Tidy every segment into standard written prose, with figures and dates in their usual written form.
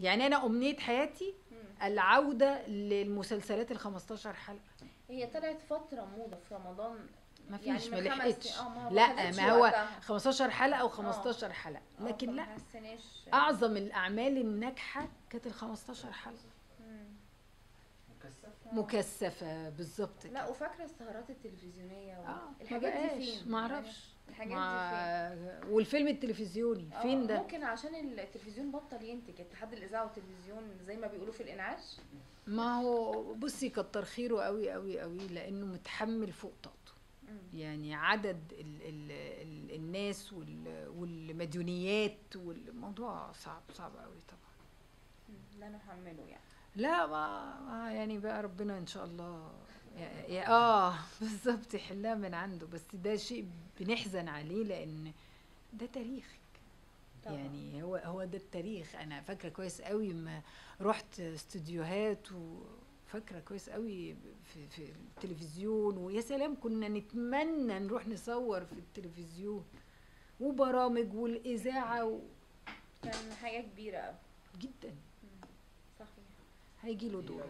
يعني انا امنيه حياتي العوده للمسلسلات ال 15 حلقه. هي طلعت فتره موضه في رمضان، ما فيش يعني ما من لحقتش. لا ما هو 15 حلقه او 15 حلقه، لكن لا، اعظم الاعمال الناجحه كانت ال 15 حلقه مكثفه بالظبط. لا وفاكره السهرات التلفزيونيه الحاجات دي فين؟ ما اعرفش الحاجات دي فين. والفيلم التلفزيوني فين ده؟ ممكن عشان التلفزيون بطل ينتج، اتحاد الاذاعه والتلفزيون زي ما بيقولوا في الانعاش. ما هو بصي كتر خيره قوي قوي قوي، لانه متحمل فوق طاقته. يعني عدد الناس والمديونيات والموضوع صعب قوي طبعا. لا نحمله يعني. لا ما يعني بقى ربنا ان شاء الله بالظبط يحلها من عنده، بس ده شيء بنحزن عليه لان ده تاريخك طبعا. يعني هو ده التاريخ. انا فاكره كويس قوي ما رحت استوديوهات، وفاكره كويس قوي في التلفزيون، ويا سلام كنا نتمنى نروح نصور في التلفزيون وبرامج والاذاعه كان حاجه كبيره قوي جدا. صحيح. هيجي له دور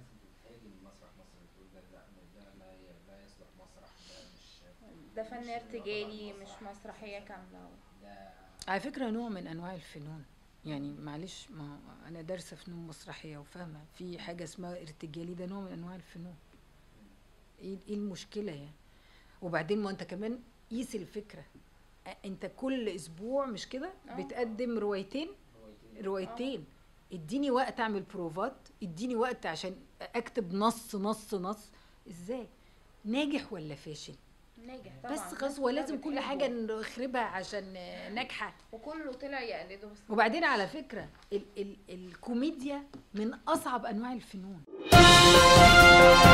ده فن ارتجالي مش مسرحيه كامله. على فكره نوع من انواع الفنون، يعني معلش، ما انا دارسه فنون مسرحيه وفاهمه في حاجه اسمها ارتجالي، ده نوع من انواع الفنون. ايه المشكله يعني؟ وبعدين ما انت كمان قيس الفكره، انت كل اسبوع مش كده بتقدم روايتين. اديني وقت اعمل بروفات، اديني وقت عشان اكتب نص. ازاي ناجح ولا فاشل؟ ناجح طبعا، بس خلاص هو لازم كل حاجه نخربها عشان ناجحه، وكله طلع يقلده. بس وبعدين على فكره الكوميديا من اصعب انواع الفنون.